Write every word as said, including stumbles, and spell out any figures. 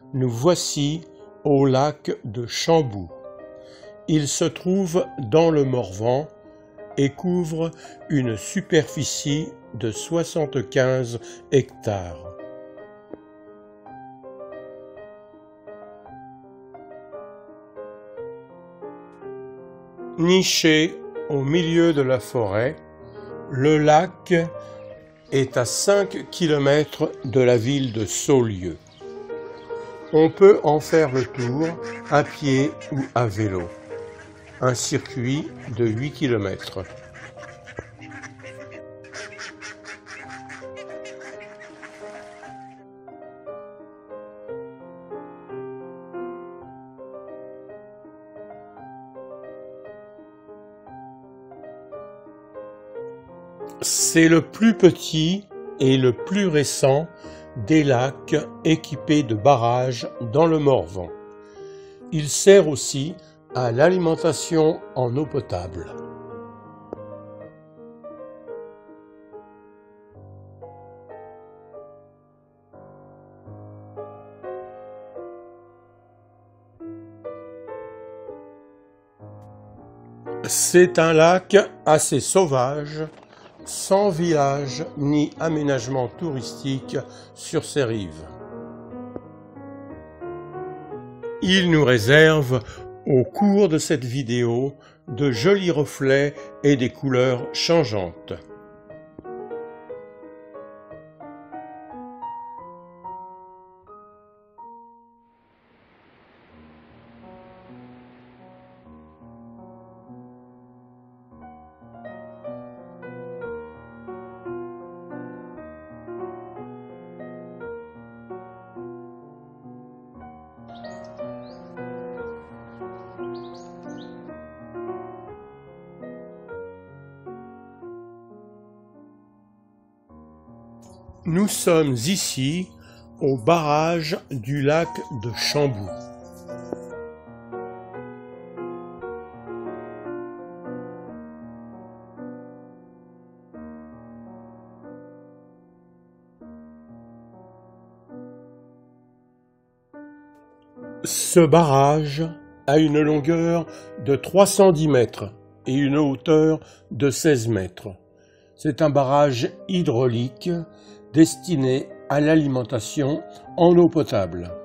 nous voici au lac de Chambou. Il se trouve dans le Morvan et couvre une superficie de soixante-quinze hectares. Niché au milieu de la forêt, le lac est à cinq kilomètres de la ville de Saulieu. On peut en faire le tour à pied ou à vélo. Un circuit de huit kilomètres. C'est le plus petit et le plus récent des lacs équipés de barrages dans le Morvan. Il sert aussi à l'alimentation en eau potable. C'est un lac assez sauvage, sans village ni aménagement touristique sur ses rives. Il nous réserve, au cours de cette vidéo, de jolis reflets et des couleurs changeantes. Nous sommes ici au barrage du lac de Chambou. Ce barrage a une longueur de trois cent dix mètres et une hauteur de seize mètres. C'est un barrage hydraulique destiné à l'alimentation en eau potable.